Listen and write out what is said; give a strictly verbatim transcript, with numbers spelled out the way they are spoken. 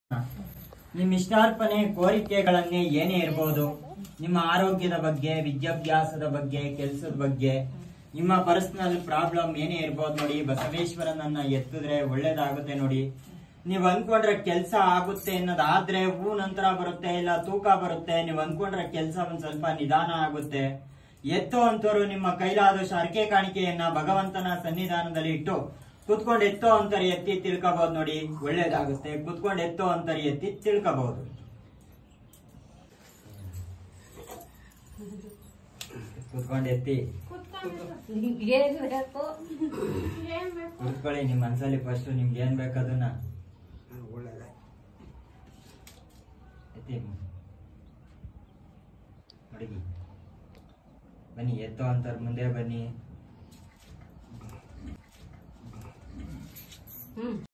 ನಿಮ್ಮ ಇಷ್ಟಾರ್ಪಣೆ ಕೋರಿಕೆಗಳನ್ನೇ ಏನೇ ಇರಬಹುದು, ನಿಮ್ಮ ಆರೋಗ್ಯದ ಬಗ್ಗೆ, ವಿದ್ಯಾಭ್ಯಾಸದ ಬಗ್ಗೆ, ಕೆಲಸದ ಬಗ್ಗೆ, ನಿಮ್ಮ ಪರ್ಸನಲ್ ಪ್ರಾಬ್ಲಮ್ ಏನೇ ಇರ್ಬೋದು ನೋಡಿ, ಬಸವೇಶ್ವರನನ್ನ ಎತ್ತಿದ್ರೆ ಒಳ್ಳೇದಾಗುತ್ತೆ ನೋಡಿ. ನೀವ್ ಅನ್ಕೊಂಡ್ರೆ ಕೆಲ್ಸ ಆಗುತ್ತೆ ಅನ್ನೋದಾದ್ರೆ ಹೂ ನಂತರ ಬರುತ್ತೆ, ಇಲ್ಲ ತೂಕ ಬರುತ್ತೆ. ನೀವ್ ಅನ್ಕೊಂಡ್ರೆ ಕೆಲ್ಸ ಒಂದ್ ಸ್ವಲ್ಪ ನಿಧಾನ ಆಗುತ್ತೆ. ಎತ್ತೋ ಅಂತವ್ರು ನಿಮ್ಮ ಕೈಲಾದಷ್ಟು ಅರಕೆ ಕಾಣಿಕೆಯನ್ನ ಭಗವಂತನ ಸನ್ನಿಧಾನದಲ್ಲಿ ಇಟ್ಟು ಕುತ್ಕೊಂಡು ಎತ್ತೋ ಅಂತಾರೆ ಎತ್ತಿ ತಿಳ್ಕೋಬಹುದು ನೋಡಿ, ಒಳ್ಳೇದಾಗುತ್ತೆ. ಕುತ್ಕೊಂಡು ಎತ್ತೋ ಅಂತಾರೆ ಎತ್ತಿ ತಿಳ್ಕೋಬಹುದು. ಕುತ್ಕೊಂಡು ಎತ್ತಿ ಕುತ್ಕೊಳ್ಳಿ. ನಿಮ್ ಮನ್ಸಲ್ಲಿ ಫಸ್ಟ್ ನಿಮ್ಗೆ ಏನ್ ಬೇಕದನ್ನ ಎತ್ತಿ ನೋಡಿ. ಬನ್ನಿ, ಎತ್ತೋ ಅಂತಾರ ಮುಂದೆ ಬನ್ನಿ.